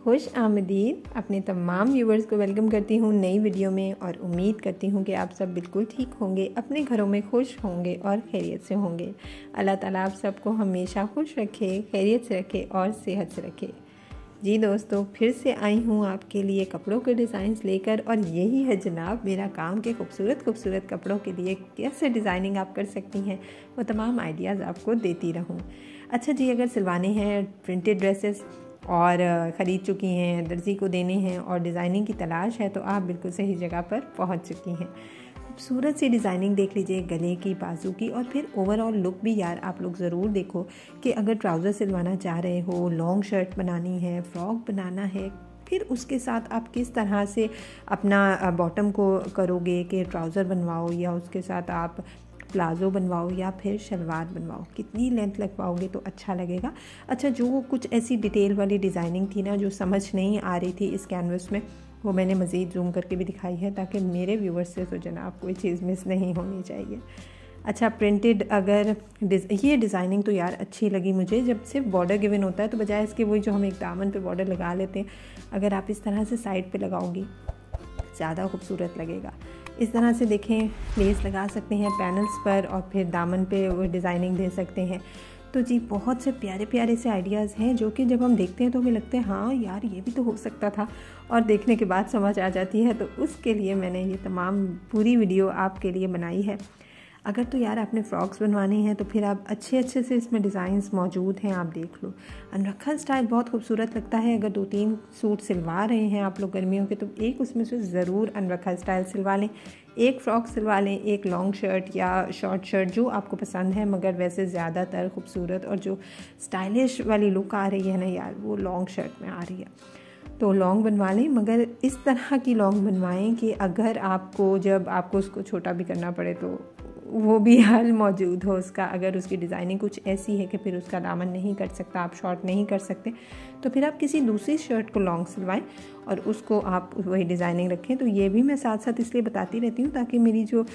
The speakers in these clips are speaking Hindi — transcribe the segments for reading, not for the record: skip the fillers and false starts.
खुश आमदीद अपने तमाम व्यूवर्स को वेलकम करती हूँ नई वीडियो में और उम्मीद करती हूँ कि आप सब बिल्कुल ठीक होंगे, अपने घरों में खुश होंगे और खैरियत से होंगे। अल्लाह ताला आप सबको हमेशा खुश रखे, खैरियत से रखे और सेहत से रखे। जी दोस्तों, फिर से आई हूँ आपके लिए कपड़ों के डिज़ाइंस लेकर और यही है जनाब मेरा काम के खूबसूरत कपड़ों के लिए कैसे डिज़ाइनिंग आप कर सकती हैं, वो तमाम आइडियाज़ आपको देती रहूँ। अच्छा जी, अगर सिलवाने हैं प्रिंटेड ड्रेसेस और ख़रीद चुकी हैं, दर्जी को देने हैं और डिज़ाइनिंग की तलाश है तो आप बिल्कुल सही जगह पर पहुंच चुकी हैं। खूबसूरत सी डिज़ाइनिंग देख लीजिए, गले की, बाजू की और फिर ओवरऑल लुक भी यार आप लोग ज़रूर देखो कि अगर ट्राउज़र सिलवाना चाह रहे हो, लॉन्ग शर्ट बनानी है, फ्रॉक बनाना है, फिर उसके साथ आप किस तरह से अपना बॉटम को करोगे कि ट्राउज़र बनवाओ या उसके साथ आप प्लाज़ो बनवाओ या फिर शलवार बनवाओ, कितनी लेंथ लगवाओगे तो अच्छा लगेगा। अच्छा, जो कुछ ऐसी डिटेल वाली डिज़ाइनिंग थी ना जो समझ नहीं आ रही थी इस कैनवस में, वो मैंने मज़ीद जूम करके भी दिखाई है ताकि मेरे व्यूवर्स से तो जनाब कोई चीज़ मिस नहीं होनी चाहिए। अच्छा, प्रिंटेड अगर ये डिज़ाइनिंग तो यार अच्छी लगी मुझे, जब सिर्फ बॉर्डर गिवन होता है तो बजाय इसके वही जो हम एक दामन पे बॉर्डर लगा लेते हैं, अगर आप इस तरह से साइड पे लगाओगी ज़्यादा खूबसूरत लगेगा। इस तरह से देखें, लेस लगा सकते हैं पैनल्स पर और फिर दामन पे वो डिज़ाइनिंग दे सकते हैं। तो जी बहुत से प्यारे प्यारे से आइडियाज़ हैं जो कि जब हम देखते हैं तो हमें लगते हैं हाँ यार ये भी तो हो सकता था, और देखने के बाद समझ आ जाती है। तो उसके लिए मैंने ये तमाम पूरी वीडियो आपके लिए बनाई है। अगर तो यार आपने फ़्रॉक्स बनवानी है तो फिर आप अच्छे से इसमें डिज़ाइंस मौजूद हैं, आप देख लो। अनरखा स्टाइल बहुत खूबसूरत लगता है। अगर 2-3 सूट सिलवा रहे हैं आप लोग गर्मियों के, तो एक उसमें से ज़रूर अनरखा स्टाइल सिलवा लें, एक फ़्रॉक सिलवा लें, एक लॉन्ग शर्ट या शॉर्ट शर्ट जो आपको पसंद है, मगर वैसे ज़्यादातर खूबसूरत और जो स्टाइलिश वाली लुक आ रही है ना यार, वो लॉन्ग शर्ट में आ रही है। तो लॉन्ग बनवा लें, मगर इस तरह की लॉन्ग बनवाएं कि अगर आपको जब आपको उसको छोटा भी करना पड़े तो वो भी हाल मौजूद हो उसका। अगर उसकी डिज़ाइनिंग कुछ ऐसी है कि फिर उसका दामन नहीं कर सकता, आप शॉर्ट नहीं कर सकते, तो फिर आप किसी दूसरी शर्ट को लॉन्ग सिलवाएं और उसको आप वही डिज़ाइनिंग रखें। तो ये भी मैं साथ साथ इसलिए बताती रहती हूँ ताकि मेरी जो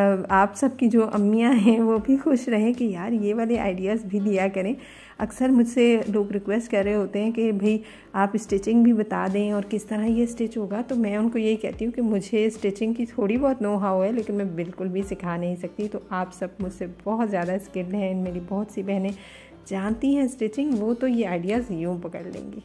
आप सबकी जो अम्मियाँ हैं वो भी खुश रहें कि यार ये वाले आइडियाज़ भी दिया करें। अक्सर मुझसे लोग रिक्वेस्ट कर रहे होते हैं कि भाई आप स्टिचिंग भी बता दें और किस तरह ये स्टिच होगा। तो मैं उनको यही कहती हूँ कि मुझे स्टिचिंग की थोड़ी बहुत नो हाउ है, लेकिन मैं बिल्कुल भी सिखा नहीं सकती। तो आप सब मुझसे बहुत ज़्यादा स्किल्ड हैं, मेरी बहुत सी बहनें जानती हैं स्टिचिंग, वो तो ये आइडियाज़ यूँ पकड़ लेंगी।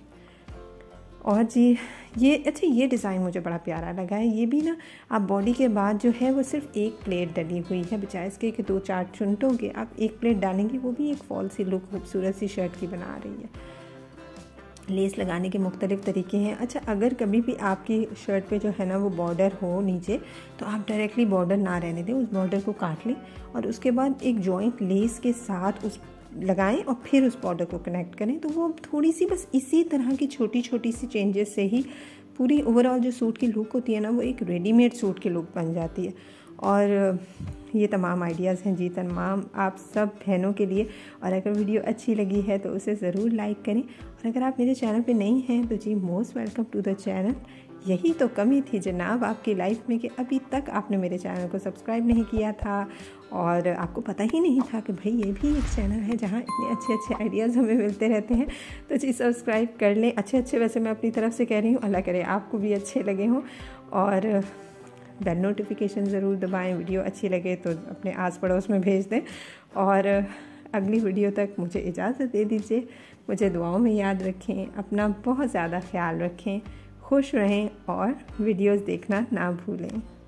और जी ये अच्छा, ये डिज़ाइन मुझे बड़ा प्यारा लगा है। ये भी ना आप बॉडी के बाद जो है वो सिर्फ एक प्लेट डली हुई है, बजाय इसके कि 2-4 चुनटों के आप एक प्लेट डालेंगे, वो भी एक फॉल सी लुक खूबसूरत सी शर्ट की बना रही है। लेस लगाने के मुख्तलिफ़ तरीके हैं। अच्छा, अगर कभी भी आपकी शर्ट पे जो है ना वो बॉर्डर हो नीचे, तो आप डायरेक्टली बॉर्डर ना रहने दें, उस बॉर्डर को काट लें और उसके बाद एक जॉइंट लेस के साथ उस लगाएं और फिर उस बॉर्डर को कनेक्ट करें। तो वो थोड़ी सी बस इसी तरह की छोटी सी चेंजेस से ही पूरी ओवरऑल जो सूट की लुक होती है ना, वो एक रेडीमेड सूट की लुक बन जाती है। और ये तमाम आइडियाज़ हैं जी तमाम आप सब बहनों के लिए। और अगर वीडियो अच्छी लगी है तो उसे ज़रूर लाइक करें, और अगर आप मेरे चैनल पे नहीं हैं तो जी most welcome to the channel. यही तो कमी थी जनाब आपकी लाइफ में कि अभी तक आपने मेरे चैनल को सब्सक्राइब नहीं किया था और आपको पता ही नहीं था कि भाई ये भी एक चैनल है जहाँ इतने अच्छे आइडियाज़ हमें मिलते रहते हैं। तो जी सब्सक्राइब कर लें। अच्छे वैसे मैं अपनी तरफ से कह रही हूँ, अल्लाह करे आपको भी अच्छे लगे हों। और बेल नोटिफिकेशन ज़रूर दबाएं, वीडियो अच्छी लगे तो अपने आस पड़ोस में भेज दें। और अगली वीडियो तक मुझे इजाज़त दे दीजिए। मुझे दुआओं में याद रखें, अपना बहुत ज़्यादा ख्याल रखें, खुश रहें और वीडियोस देखना ना भूलें।